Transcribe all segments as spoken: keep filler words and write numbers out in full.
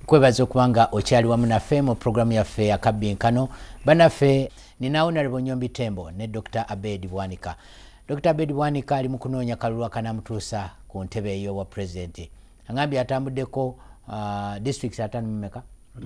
Kwebaza okubanga okyali wamu naffe mu programu yaffe Akabbinkano. Banaffe nina Honorable Nnyombi Tembo ne Doctor Abed Bwanika. Doctor Abed Bwanika ali mu kunoonya kalulu akanamutuusa ku ntebe eyo wa president. Angambye atambuddeko uh, districts ataano mmeka?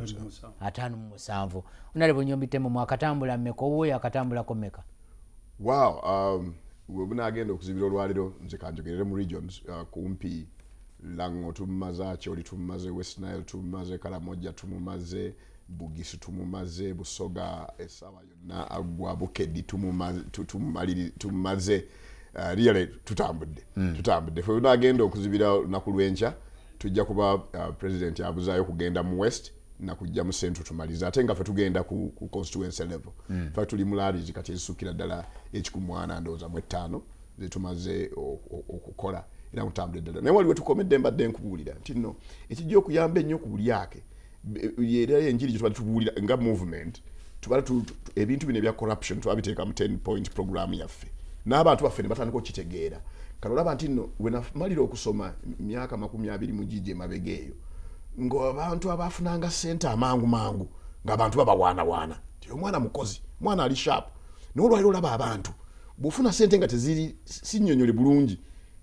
Ataano mu musanvu. Honorable Nnyombi Tembo mwakatambula mmeka owo akatambulako mmeka? Wow, um we bunagenda okuzibira olwaliro nze kanjogerere mu regions uh, kumpi Lango tumaze, Choli tumaze, West Nile tumaze, Karamoja tumumaze, Bugisi tumumaze, Busoga esawa yonna agwa Bukedde tumumaze tumaliri tumaze uh, really tutambudde mm. tutambudde fe tunagenda okuzibira nakulwencha tujja kuba uh, president yabuzayo kugenda mu west na kujja mu central tumaliza ate nga fe tugenda ku, ku constituency level mm. fa tuli mulari kati esukira dala ekikumwana ndoza mu ttaano ze tumaze okukola ina mutambule dala naye waliwe tukomedde mbadde nkubulira nti no ekijjo okuyamba ennyo ku buli yake yera enjiri gitwali tubulira nga movement tubala tu, tu, ebintu bine bya corruption twabiteeka mu ten point program yaffe n'abantu baffe ne batandika okitegeera kano olaba nti no wenamalira okusoma myaka makumi abiri mu gigi emabegeeyo ng'abantu abafunanga ssente amangu mangu ng'abantu babawaana waana ti omwana mukozi mwana ali sharp n'olwaliro olaba abantu bw'ofuna ssente nga teziri sinnyonnyole bulungi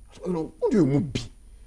ndio mubbi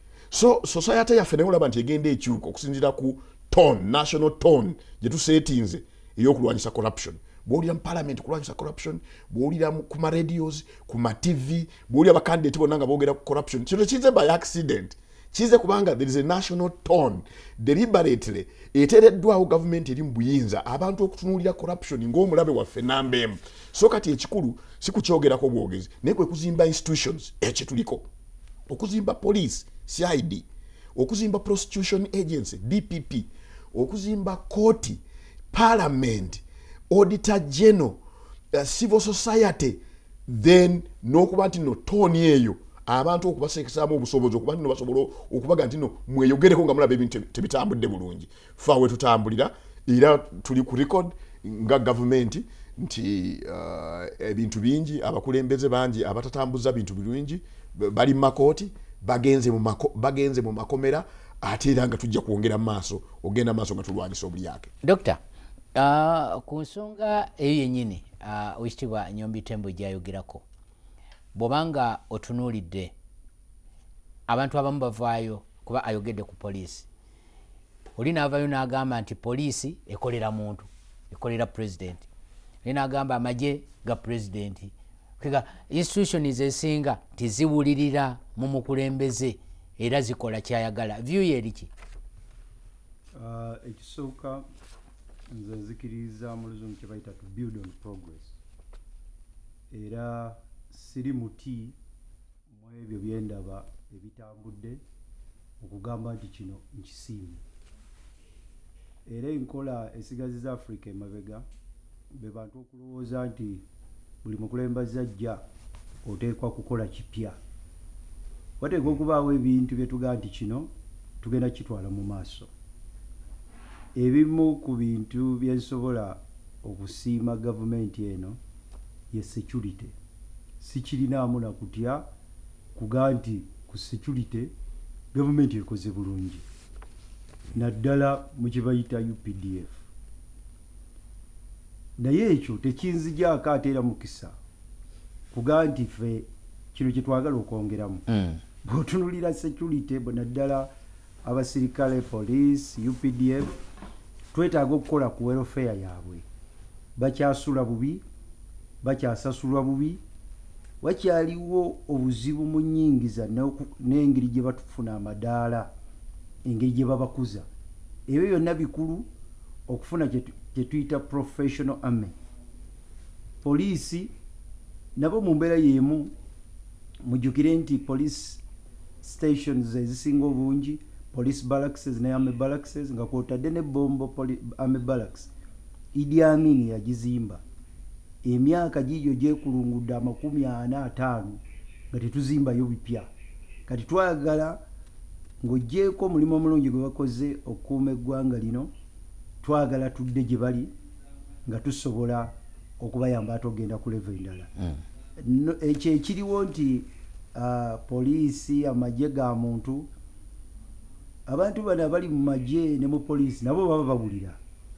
so society yaffe nayo olaba nti egenda ekyuka okusinziira ku tone national tone gye tuseetinze ey'okulwanyisa corruption bw'olira mu parliament kulwanyisa corruption bw'olira ku ma radios ku ma tv bw'olira bakandidate bonna nga boogera ku corruption kino kize by accident kize kubanga there is a national tone deliberately eteereddwawo gavumenti eri mu buyinza abantu okutunuulira corruption ng'omulabe waffe nambeemu so kati ekikulu si kukyogerako bwogezi naye kwe kuzimba institutions ekyo tuliko okuzimba police C I D okuzimba prostitution agency D P P okuzimba court parliament auditor general uh, civil society then nokuba nti no toni eyo abantu okubasekesaamu obusobozi okuba nti no basobola okubaga nti no mweyogereko nga mulaba ebintu tebitambudde bulungi faawe tutambulira era tuli ku record nga gavumenti nti uh, ebintu bingi abakulembeze bangi abatatambuza bintu birungi bali makoti bagenze mu mako bagenze mu makomera ate era nga tujja kuongera maaso ogenda maaso nga tulwanyisa obuli yake. Doctor uh, ku nsonga eyo yennyini uh, Oweekitiibwa Nnyombi Tembo gy'ayogerako bw'obanga otunuulidde abantu abamu bavaayo kuba ayogedde ku poliisi oli n'avaayo n'agamba nti poliisi ekolera muntu ekolera president oli n'agamba amagye ga president kega institutions esinga tiziwulirira mu mukulembeze era zikola kyayagala view yeriki uh, ekisooka nze nzikiriza mu luzungu kye bayita to build on progress era siri muti mu ebyo byendaba ebitambudde okugamba nti kino nkisiimye era enkola esigaziza Africa emabega be bantu okulowooza nti buli mukulembeze ajja oteekwa kukola kipya wateekwa okubaawo ebintu bye tugaa nti kino tugenda kitwala mu maaso ebimu ku bintu bye nsobola okusiima gavumenti eno ye security sikirinaamu na kutya kugaa nti ku security gavumenti ekoze bulungi naddala mu kye bayita U P D F naye ekyo tekinzijaako ate era mukisa kugaa nti ffe kino kye twagala okwongeramu mm. bw'otunulira security naddala abasirikale police U P D F twetaaga okukola ku welfare yaabwe bakyasula bubi bakyasasulwa bubi wakyaliwo obuzibu mu nnyingiza n'engeri gye batufuna amadaala engeri gye babakuza ebyo byonna bikulu okufuna kye tuyita professional army poliisi nabo mu mbeera y'emu mujjukire nti police stations ezisinga obungi police barracks ne army barracks nga kwotadde ne bombo army barracks Idi Amin yagizimba emyaka gijo gyekulungudde amakumi ana ataano nga tetuzimbayo bipya kati twagala ng'oggyeko omulimu omulungi gwe bakoze okukuuma eggwanga lino twagala tudde gye bali nga tusobola okubayamba ate ogenda ku level endala mm. ekyo ekiriwo nti uh, poliisi amagye ga muntu abantu bano abali mu magye ne mu poliisi nabo baba bawulira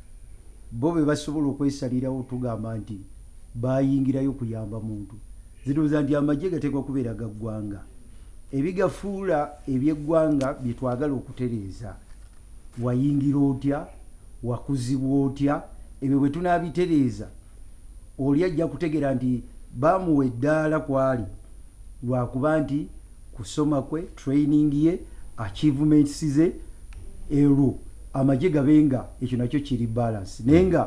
bo be basobola okwesalirawo tugamba nti bayingirayo kuyamba muntu zirowooza nti amagye gateekwa kubeera ga ggwanga ebigafuula ebyeggwanga bye twagala okutereeza wayingira otya wakuzibwa otya ebyo bwe tunaabitereeza oli ajja kutegeera nti bamuwa eddaala kwali lwakuba nti kusoma kwe training ye achievements ze ero amagye gabenga ekyo nakyo kiri balance naye nga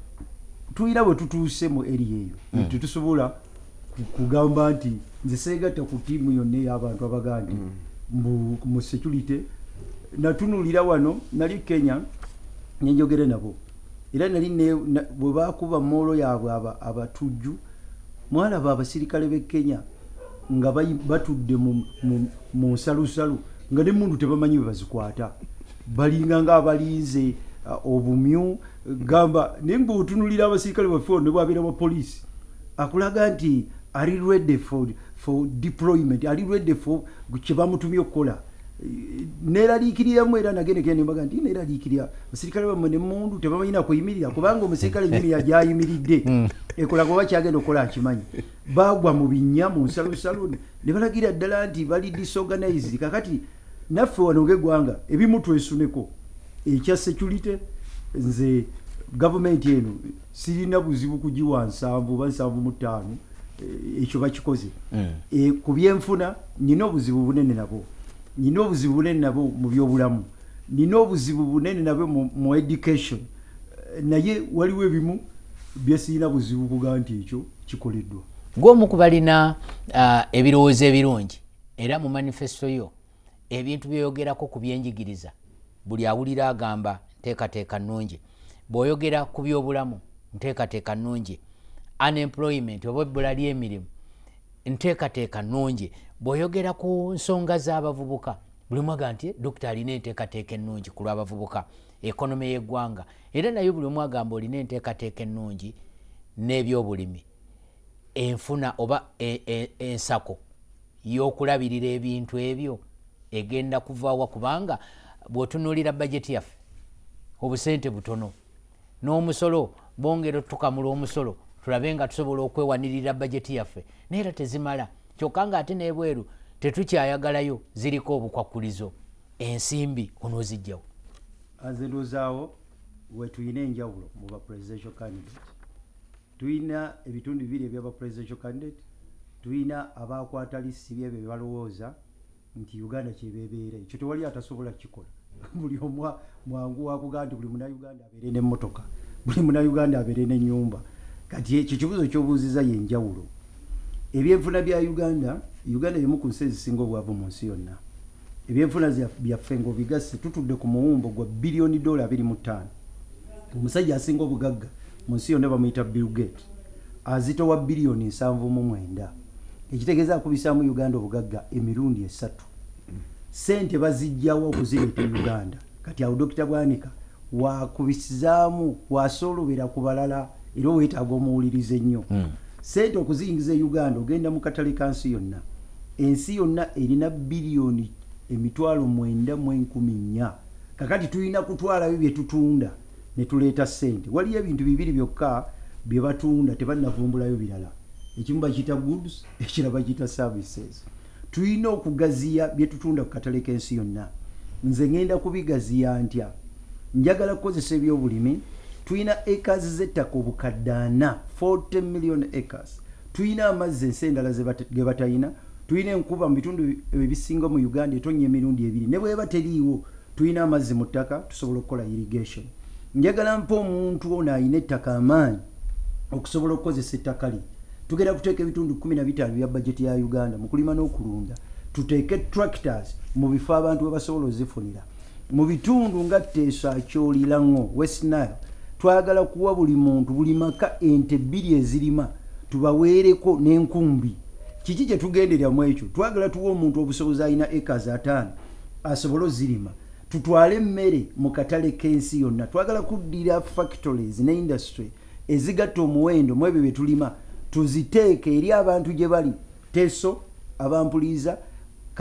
tuyina bwe tutuuse mu eri eyo mm. tetusobola kugamba nti nze seegatta ku tiimu yonna ey'abantu abaga nti mm. mu security natunulira wano nali Kenya nyenjogere nabo era nali bwe baakuba moolo yaabwe abatujju mwalaba abasirikale b'e Kenya nga batudde mu nsalusalu nga ne mundu tebamanyi bwe bazikwata balinga nga abalinze obumyu gamba naye nga otunulira abasirikale baffe ne bwabeera ba poliisi akulaga nti ali ready for, for deployment ali ready for kye bamutumye okukola neeraliikiriramu era nagendekera nembaga nti neeraliikirira abasirikale bamwe ne mundu tebamanyina kuyimirira kubanga omusirikale enyimira gyayimiridde ekola kuba kyagenda okukola akimanyi bagwa mu binnya mu nsalusalu ne balagira ddala nti bali disorganized kakati naffe wano ng'eggwanga ebimu twesuneko ekya security nze gavumenti eno sirina buzibu kugiwa nsanvu oba nsanvu mu ttaano ekyo bakikoze ku byenfuna nina obuzibu bunene nabo nina obuzibu bunene nabo mu byobulamu nina obuzibu bunene nabo mu education naye waliwo ebimu byesirina buzibu kuga nti ekyo kikoleddwa gw'omu ku balina ebirowoozo ebirungi era mu manifesito yo ebintu byeyogerako ku byenjigiriza buli awulira agamba nteekateeka nnungi bw'oyogera ku byobulamu nteekateeka nnungi unemployment oba ebbula ly'emirimu nteekateeka nnungi bw'oyogera ku nsonga z'abavubuka buli omu agamba nti dokita alina enteekateeka ennungi ku lw'abavubuka ekonomi y'eggwanga era naye buli omu agamba olina enteekateeka ennungi n'ebyobulimi enfuna oba ensako y'okulabirira ebintu ebyo egenda kuvaawa kubanga bw'otunuulira bajeti yaffe obusente butono n'omusolo bongera tukamula omusolo tulabe nga tusobola okwewanirira bajeti yaffe naye era tezimala kyokka nga ate n'ebweru tetukyayagalayo ziriko obukwakulizo ensimbi onoozijjawo nze ndoozaawo we tuyina enjawulo mu ba presidential candidate tuyina ebitundu bibiri ebyaba presidential candidate tuyina abakwata lisiti byebyo bye balowooza nti Uganda kyebeebeera ekyo tewali atasobola kikola buli omwa mwangu wakugaa nti buli munauganda abeere n'emmotoka buli munauganda abeere n'ennyumba kati ekyo kibuzo ky'obuuziza yenjawulo ebyenfuna bya Uganda Uganda yemu ku nsi ezisinga obwavu mu nsi yonna ebyenfuna byaffe ng'obigase tutudde ku muwumbo gwa biliyoni dola abiri mu ttaano omusajja asinga obugagga mu nsi yonna bamuyita Bill Gates azitowa biliyoni nsanvu mu mwenda ekitegeeza akubisaamu Uganda obugagga emirundi esatu sente bazijjawo okuzireeta Uganda kati awo Doctor Bwanika wakubisizaamu wasolobera ku balala era weetaaga omuwulirize ennyo mm. sente okuziyingiza Uganda ogenda mu katale ka nsi yonna ensi yonna erina biliyoni emitwalo mwenda mu enkumi nnya kakati tulina kutwalayo bye tutunda ne tuleeta sente waliyo ebintu bibiri byokka bye batunda tebanavumbulayo birala ekimu bakiyita goods ekirala bakiyita services tulina okugaziya bye tutunda ku katale k'ensi yonna nze ngenda kubigaziya ntya njagala kukozesa ebyobulimi tulina acres z'ettaka obukadde ana forty million acres tulina amazzi ensi endala ge batalina tulina enkuba mu bitundu ebisinga mu Uganda etonnya emirundi ebiri ne bweba teriiwo tulina amazzi mu ttaka tusobola okukola irrigation njagala mpa omuntu ono ayina ettaka amaanyi okusobola okukozesa ettaka lye tugenda kuteeka ebitundu kumi na bitaano bya bajeti ya Uganda mu kulima n'okulunda tuteeke tractors mu bifo abantu we basobola ozifunira mu bitundu nga Teesa Kyolirango West Nile twagala kuwa buli muntu buli maka ente bbiri ezirima tubaweereko n'enkumbi kiki kye tugenderera mu ekyo twagala tuwa omuntu obusobozi alina acres ataano asobola ozirima tutwale emmere mu katale k'ensi yonna twagala kuddira factories ne industry ezigatta omuwendo mu ebyo bye tulima tuziteeke eri abantu gye bali Teso abampuliza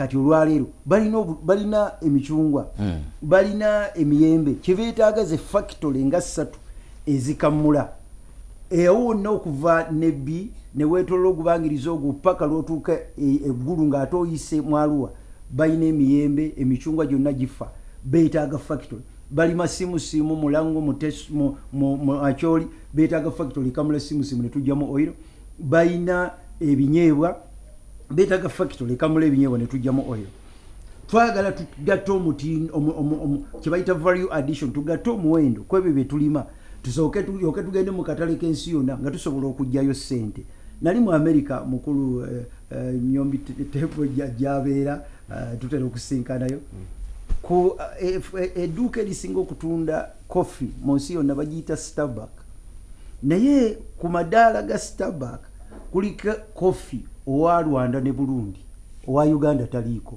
kati olwaleero balina balina emicungwa mm. balina emiyembe kibeetaaga ze factory nga ssatu ezikamula ewo wonna okuva nebbi ne weetolola ogubangiriza ogwo paka lw'otuuka eggulu ng'ate oyise mwaluwa balina emiyembe emicungwa gyonna gifa beetaaga factory balima simusimu mulango mu, mu, mu acholi beetaaga factory kamula simusimu ne tujjamu oil balina ebinyeebwa beetaaga factory kamula ebinyeebwa ne tujjamu oil twagala tugatta omutindo kyebayita value addition tugatta omuwendo kwebyo bye tulima tusooke tulyoke tugende mu katale k'ensi yonna nga tusobola okugjayo ssente nali mu America mukulu Nyombi Tembo gyabeera tutera okusinkanayo ku edduuka erisinga okutunda coffee mu nsi yonna bagiyita Starbucks naye ku madaala ga Starbucks kuliko coffee owa Rwanda ne Burundi owa Uganda taliiko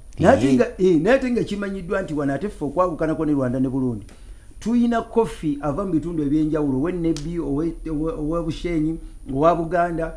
naye nga kimanyiddwa nti wano ate ffe okwabukanako ne Rwanda ne Burundi tuyina coffee ava mu bitundu ebyenjawulo ow'Ennebbi owa Bushenyi owa Buganda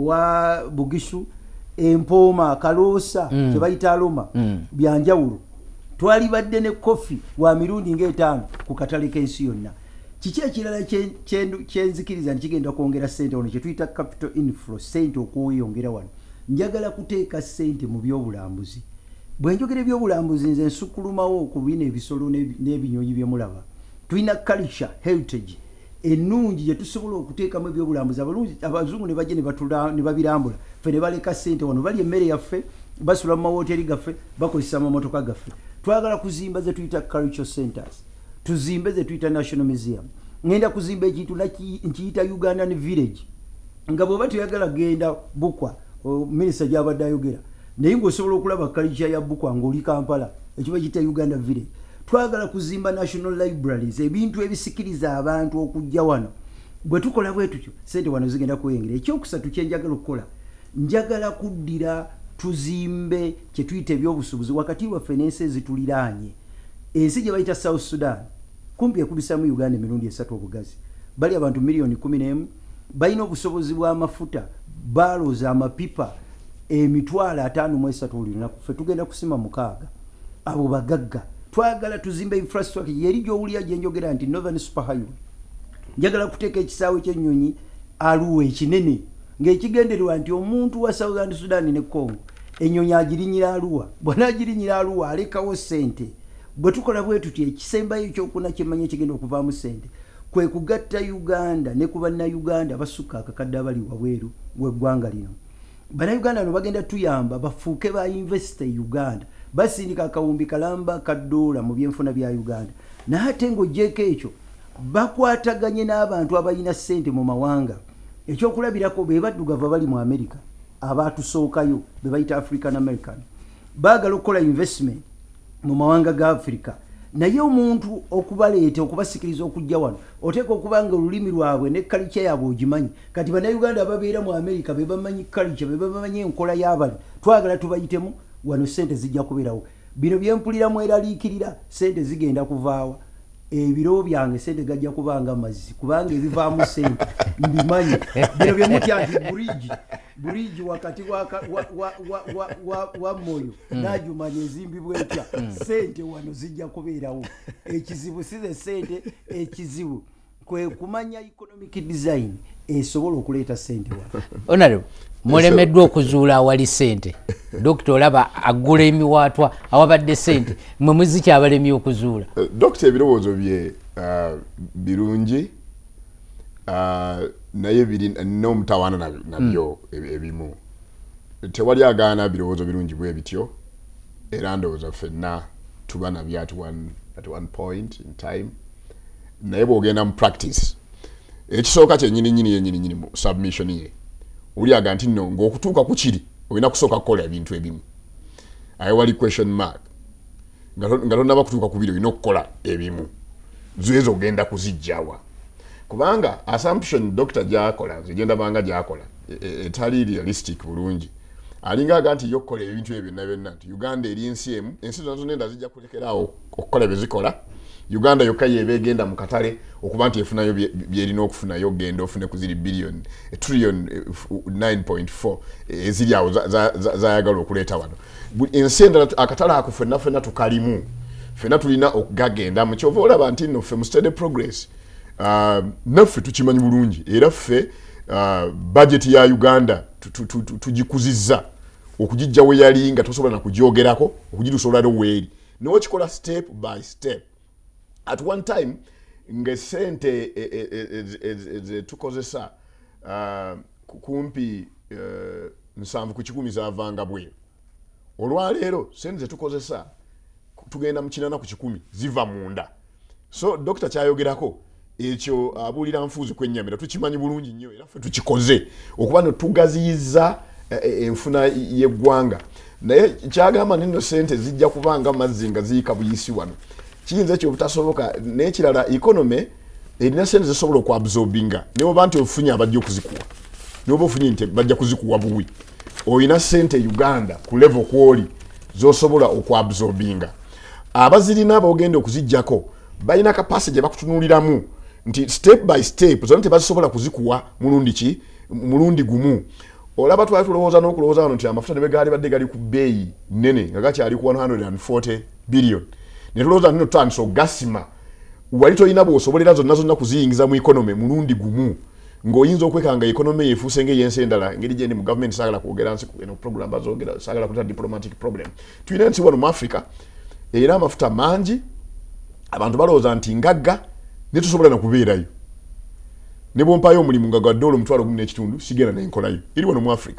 owa Bugishu Empooma Kaloosa mm. kyebayita Aloma mm. byanjawulo twalibadde ne coffee wa mirundi ng'etaano ku katale k'ensi yonna kiki ekirala kyenzikiriza nti kigenda kwongera ssente wano kyetuyita capital inflow ssente okweyongera wano njagala kuteeka ssente mu byobulambuzi bwe njogera ebyobulambuzi nze nsukulumawo ku bino ebisolo n'ebinyonyi bye mulaba tulina culture heritage ennungi gye tusobola okuteekamu ebyobulambuzi abalungi abazungu ne bajja ne babirambula ffe ne baleka ssente wano bali emmere yaffe basula mu mawooteri gaffe bakozesa amamotoka gaffe twagala kuzimba ze tuyita cultural centers tuzimbe ze tuyita national museum ngenda kuzimba ekintu nkiyita Ugandan village nga bw'oba tuyagala genda Bukwa minisita gy'abadde ayogera naye ng'osobola okulaba culture ya Bukwa ng'oli Kampala ekiba kiyita Uganda village twagala kuzimba national libraries ebintu ebisikiriza abantu okujja wano bwe tukola bwe tutyo ssente wano zigenda kweyongera ekyokusatu kye njagala okukola njagala kuddira tuzimbe kye tuyita ebyobusuubuzi wakati waffe n'ensi ezituliraanye ensi gye bayita South Sudan kumpi ekubisamu Uganda emirundi esatu obugazi bali abantu miliyoni kumi n'emu balina obusobozi bw'amafuta baaloza amapipa emitwalo ataano mu esatu buli lunaku ffe tugenda kusima mukaaga abo bagagga twagala tuzimbe infrastructure yeri gy'owulira gye njogera nti Northern Super Highway njagala kuteeka ekisaawe ky'ennyonyi Arua ekinene ng'ekigendererwa nti omuntu wa Southern Sudan ne Congo ennyonyi agirinyira Arua bw'anaagirinyira Arua alekawo ssente bwe tukola bwe tuti ekisembayo ekyokuna kyemanya ekigenda okuvaamu ssente kwe kugatta Uganda ne ku bannayuganda basukka akakadde abali wabweru w'eggwanga lino bannayuganda bano bagenda tuyamba bafuuke ba investor Uganda basindika akawumbi kalamba kadoola mu byenfuna bya Uganda naye ate ng'oggyeko ekyo bakwataganye n'abantu abalina ssente mu mawanga ekyokulabirako be baddugavu abali mu America abaatusookayo be bayita African American baagala okukola investment mu mawanga ga Africa naye omuntu okubaleeta okubasikiriza okujja wano oteeka okuba nga olulimi lwabwe ne culture yaabwe ogimanyi kati bannayuganda ababeera mu America be bamanyi culture be bamanyi enkola y'abali twagala tubayitemu wano ssente zijja kubeerawo bino byempuliramu eraliikirira ssente zigenda kuvaawa ebiro byange ssente gajja kubanga mazzi kubanga ebivaamu ssente mbimanyi bino bye mutya nti burigi burigi wakati wa, wa, wa, wa, wa, wa, wa moyo mm. najumanya ezimbibwa etya ssente wano zijja kubeerawo ekizibu size ssente ekizibu kwe kumanya economic design esobola okuleeta ssente wano Honorable mulemeddwa okuzuula awali ssente Doctor olaba agula emiwaatwa awabadde ssente mwe muziki abalemi okuzuula uh, Doctor ebirowoozo bye uh, birungi uh, naye biri n'omutawaana nabyo mm. ebimu tewali agaana birowoozo birungi bwe bityo era ndowooza ffenna tuba nabyo at one, at one point in time naye bw'ogenda mu practice ekisooka kyennyini nyini yennyini nyini mu submission ye oliaga nti nno ng'okutuuka ku kiri olina kusooka kukola ebintu ebimu aye wali question mark nga tonnaba kutuuka ku biri olina okukola ebimu zezo ogenda kuzijjawa kubanga assumption doctor gyakola zigenda banga gyakola etali realistic bulungi alinga aga nti yokukola ebintu ebyo byonna byonna nti Uganda eri ensi emu ensi zonna zonna enda zijja kulekeraawo okukola bye zikola Uganda yokka yebegenda mu katale okuba nti efunayo byerina okufunayo genda ofune ku ziri billion trillion nine point four eziri awo zayagala okuleeta wano ensenda akatale ako ffenna ffenna tukalimu ffenna tulina okugagenda mu kyova olaba nti nno ffe mu steady progress uh, naffe tukimanyi bulungi era ffe uh, budget ya Uganda tugikuzizza okugijja we yali nga tosobola na kugyogerako okugirusobola weeri niwo kikola step by step at one time ngesente tukozesa uh, kumpi uh, nsanvu ku kikumi zavanga bwe olwaleero sente ze tukozesa tugenda mu kinana ku kikumi ziva munda so dokita kyayogerako ekyo abulira nfuuzi kwennyamira tukimanyi bulungi nnyo era ffe tukikoze okuba no tugaziyiza enfuna y'eggwanga naye kyagamba nino sente zijja kubanga amazzi nga ziyika buyisi wano kiyinza ekyo butasoboka n'ekirala economy erina sente zisobola okuabsorbinga ne bwoba nti ofunye abajja okuzikuwa ne bwoba ofunye nti bajja kuzikuwa buwi olina sente Uganda ku level kwoli zosobola okuabsorbinga abazirina abogenda okuzijjako balina capacity bakutunuliramu nti step by step zona tebasobola kuzikuwa mulundi ki mulundi gumu olaba twali tulowooza n'okulowooza wano nti amafuta ne begali badde gali ku bbeeyi nnene nga gakyali ku one hundred forty billion ne tulowooza nino tutandisa ogasima wali tolina bw'osobolera zonna zonna kuziyingiza mu economy mulundi gumu ng'oyinza okwekanga economy efuuse ng'eyensi endala engeri gyendi mu gavumenti saagala kwogera nsi eno program bazoogera saagala kuleta diplomatic problem tulina ensi wano mu Africa era amafuta mangi abantu balowooza nti ngagga ne tusobola na kubeerayo ne bompayo omulimu nga gwa dola omutwalo gumu n'ekitundu sigenda n'enkolayo eri wano mu Africa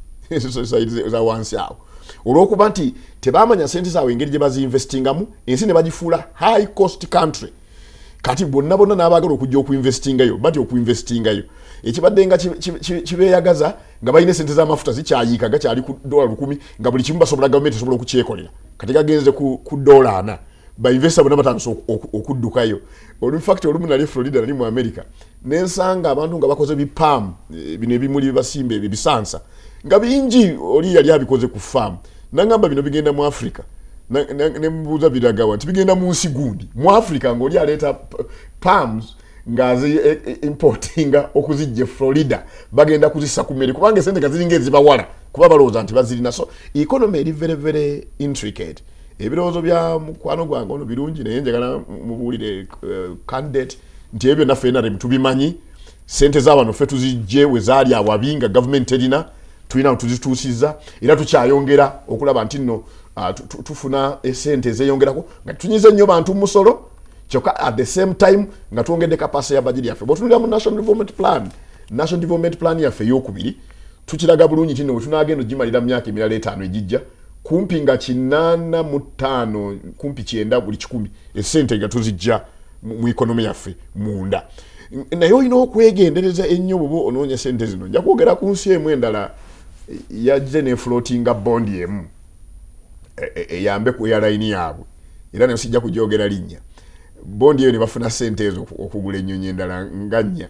za wansi awo olw'okuba nti tebaamanya sente zaabwe engeri gye baziinvestingamu ensi ne bagifuula high cost country kati bonna bonna n'abaagala okujja okuinvestingayo bati okuinvestingayo ekibadde nga kibeeyagaza nga balina sente z'amafuta zikyayiika gakyali ku dola lukumi nga buli kimu basobola gavumenti esobola okukyekolera kati gagenze ku, ku dola ana bainvesta bonna batandisa okuddukayo olu fact olumu nali Florida nali mu America nensanga abantu nga bakoze bipam bino ebimuli bibasimbe bisansa nga bingi oli yali abikoze ku farm nangamba bino bigenda mu Africa ne mbuuza biragawa nti bigenda mu nsi gundi mu Africa ng'oli aleeta palms ngazi importinga okuzijje Florida bagenda kuzisa ku mmere kubanga sente gaziringa ezibawala kuba balowooza nti bazirina so economy eri very very intricate ebirowoozo bya mukwano gwange ono birungi naye njagala mubuulire uh, candidate nti ebyo naffe ena tubimanyi sente z'abano ffe tuzijje we zaali awabinga gavumenti erina tulina tuzituusiza era tukyayongera okulaba nti nno uh, tufuna esente ezeyongerako nga tunyize nnyo bantu musolo kyokka at the same time nga twongedde kapasite ya bajiri yaffe bw'otunulira mu national development plan national development plan yaffe ey'okubiri tukiraga bulungi nti nno bwe tunaagenda ogimalira mu myaka emirala etaano egijja kumpi nga kinana mu ttaano kumpi kyenda buli kikumi esente nga tuzijja mu economy yaffe munda naye olina okwegendereza ennyo bw'oba onoonya sente zino nja kwogera ku nsi emu endala yajje ne floatinga bondi emu eyambe ku airline yaabwe era nayo sijja kugyogera linnya bondi eyo ne bafuna sente ezo okugula ennyonyi endala nga nnya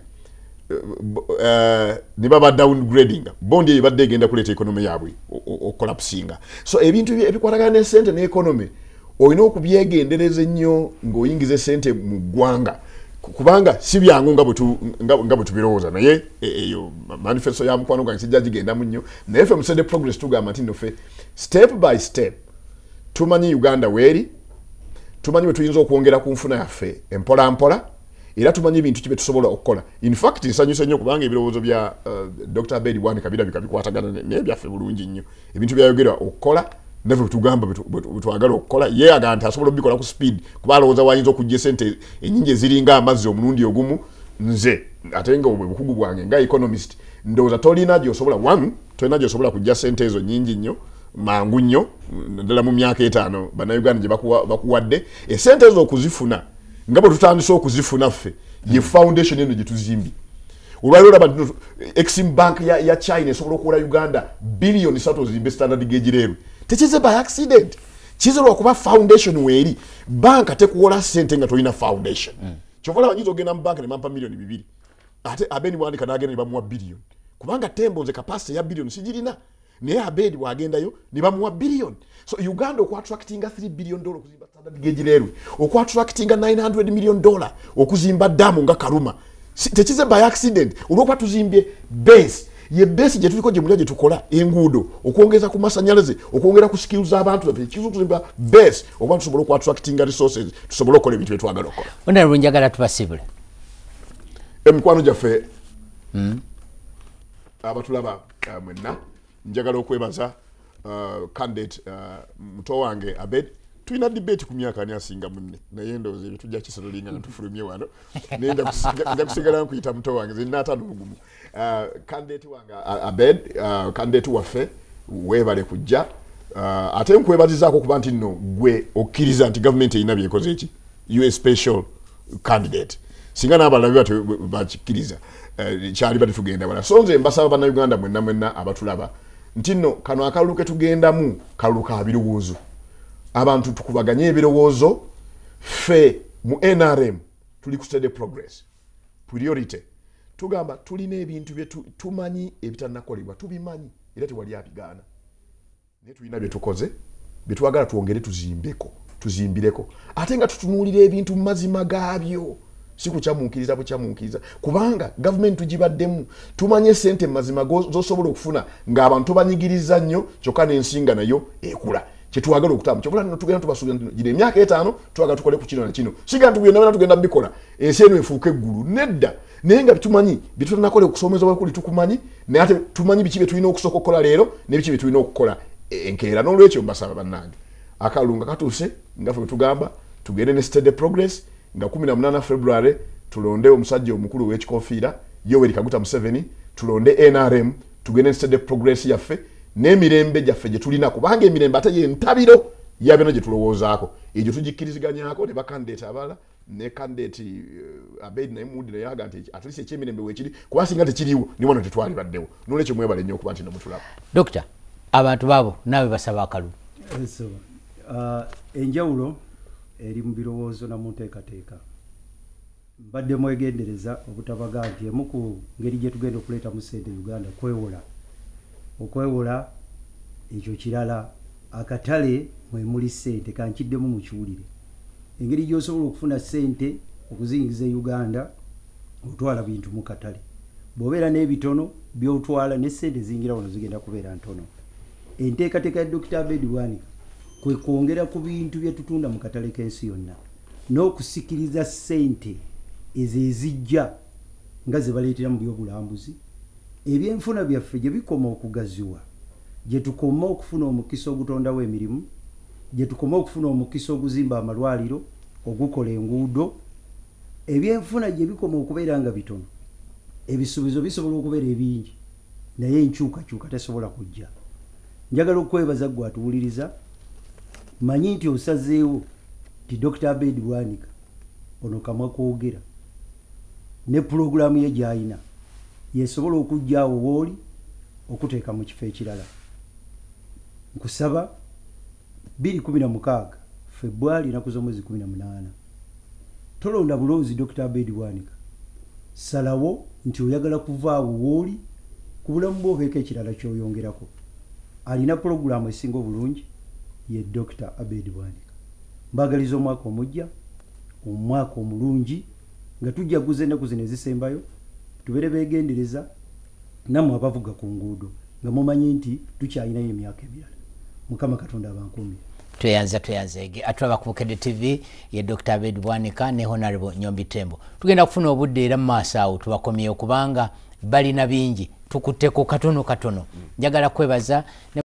ne baba downgrading bondi eyo badde egenda kuleeta economy yaabwe okolapsinga so ebintu ebikwatagana ne sente ne economy olina okubyegendereza ennyo ng'oyingiza sente mu ggwanga kubanga si byangu nga bwe tubirowooza naye eyo manifesto ya mukwano gwange sijja gigendamu nnyo naye ffe musede progress tugamba nti nno ffe step by step tumanyi Uganda weeri tumanyi bwe tuyinza okwongera ku nfuna yaffe empola mpola era tumanyi ebintu kibe tusobola okukola in fact nsanyuse nnyo kubanga ebirowoozo bya uh, Doctor Abed Bwanika birabika bikwatagana n'ebyaffe bulungi nnyo ebintu byayogerwa okukola naffe bwetugamba bwetwagala okukola ye agamba nti asobola okubikola ku speed kuba alowooza wayinza okujja sente ennyingi eziringa amazzi omulundi ogumu nze ate nga bwe bukugu bwange nga economist ndowooza tolina gy'osobola one tolina gy'osobola kujja sente ezo nnyingi nnyo mangu nnyo ddala mu myaka etaano bannayuganda gye bakuwadde esente ezo okuzifuna nga bwe tutandise okuzifuna ffe ye foundation eno gye tuzimbi olwaliro olaba nti Exim Bank ya, ya China esobola okuwola Uganda biliyoni ssatu ozimbe standard gauge leerwe tekize by accident kize lwakuba foundation weeri banka tekuwola sente nga tolina foundation mm. kyovola banyiza ogenda mu banka ne bampa miliyoni bibiri ate Abed Bwanika n'agenda ne bamuwa biliyoni kubanga tembo nze capacity ya biliyoni sigirina naye Abed bwagendayo ne bamuwa billion. So Uganda okwatractinga three billion dollar okuzimba standard gauge railway, okwatractinga nine hundred million dollar okuzimba damu nga Karuma. Tekize by accident, olwokuba tuzimbye base. Ye base gye tuliko gye mulya gye tukola enguudo, okwongeza ku masanyalaze, okwongera ku skills abantu, kizu kuzimba base okuba tusobola okwatractinga resources, tusobola okukola ebintu byetwagala okukola. Honorable njagala tubasibule. Emikwano gyaffe mm. abatulaba uh, mwenna njagala okwebaza uh, candidate uh, muto wange Abed. Tulina debate ku myaka ani asinga munne naye ndowooza ebyo tujja kisetulinga nga tufulumye wano naye nja kusigala nkuyita muto wange zirina ataano mugumu. Uh, candidate wange Abed, uh, candidate waffe weebale kujja, uh, ate nkwebazizaako kuba nti nno gwe okkiriza nti gavumenti erina byekoze eki, you a special candidate. Singa n'abalala bate bakikkiriza uh, kyali bate tugenda wala. So nze mbasaba bannayuganda mwenna mwenna abatulaba nti nno kano akalulu ke tugendamu kalulu ka birowoozo. Abantu tukubaganye ebirowoozo, fe mu N R M tuli ku steady progress. Priority tugamba tulina ebintu bye tumanyi ebitanakolebwa tubimanyi era tewali abigaana. Ne tulina bye tukoze bye twagala tuongere tuzimbeko, tuzimbireko. Ate nga tutunuulira ebintu mazima gaabyo. Siku kyamunkiriza bukyamunkiriza kubanga government tugibaddemu tumanye sente mazima zosobola okufuna ng'abantu banyigiriza nnyo kyokka n'ensinga nayo ekula. Kyetwagala okutamu kyokka nno tugenda tubasuubira gino emyaka etaano twagala tukole ku kino na kino. Siga nti byonna tugenda bikola ensi eno efuuka eggulu nedda, naye nga tumanyi bye tunakola okusomeza wakuli tukumanyi, naye ate tumanyi biki bye tulina okusooka okukola leero ne biki bye tulina okukola enkeera. N'olwekyo mbasaba bannange akalulu nga katuuse nga ffe tugamba tugende ne steady progress nga kumi na munaana February tulonde omusajja omukulu w'ekikofiira Yoweri Kaguta Museveni, tulonde N R M, tugende steady progress yaffe n'emirembe gyaffe gye tulina kubanga emirembe ate yentabiro yabyonna gye tulowoozaako. Egyo tugikkiriziganyako ne bakandidate abalala ne candidate uh, Abed naye mudi naye aga nti at least ekyemirembe weekiri kuba singa tekiriwo ni wano tetwali baddewo. N'olwekyo mwebale nnyo okuba nti namutulaba. Doctor, abantu baabo naawe basaba akalulu. So, uh, enjawulo eri mu birowoozo na mu nteekateeka. Mbadde mwegendereza obutabaga nti emu ku ngeri gye tugenda okuleeta mu ssente Uganda kwewola. Okwewola ekyo kirala, akatale mwe muli ssente kankiddemu mu kiwulire. Engeri gy'osobola okufuna ssente okuzingiza Uganda otwala bintu mu katale. Bw'obeera n'ebitono by'otwala ne ssente zingira wano zigenda kubeera ntono. Enteekateeka ya Doctor Abed Bwanika kwe kwongera ku bintu bye tutunda mu katale k'ensi yonna n'okusikiriza ssente ezo ezijja nga ze baleetera mu byobulambuzi. Ebyenfuna byaffe gye bikoma okugaziwa, gye tukoma okufuna omukisa ogutondawo emirimu, gye tukoma okufuna omukisa oguzimba amalwaliro, ogukola enguudo, ebyenfuna gye bikoma okubeera nga bitono, ebisuubizo bisobola okubeera ebingi naye enkyukakyuka tesobola kujja. Njagala okwebaza gwe atuwuliriza, manyi nti osazeewo ti Doctor Abed Bwanika ono kamwa kwogera ne pulogulaamu ye gy'alina yesobola okujjaawo wooli okuteeka mu kifo ekirala. Nkusaba bbiri kumi na mukaaga February naku z'omwezi kumi na munaana tolonda buloozi Doctor Abed Bwanika, salawo nti oyagala kuvaawo wooli ku bulamu bw'obeeko ekirala ky'oyongerako. Alina pulogulaamu esinga obulungi ye Doctor Abed Bwanika. Mbagaliza omwaka omujja, omwaka omulungi nga tujjaguza ennaku zino ezisembayo, tubeere beegendereza nammwe abavuga ku nguudo nga mumanyi nti tukyalinayo emyaka emirala. Mukama Katonda abankuumire. Tweyanza tweyanzege atulaba ku Bukedde T V ye Doctor Abed Bwanika ne Honorable Nyombi Tembo. Tugenda kufuna obudde era mu maaso awo tubakomyeyo kubanga balina bingi tukutteko katono katono. Njagala kwebaza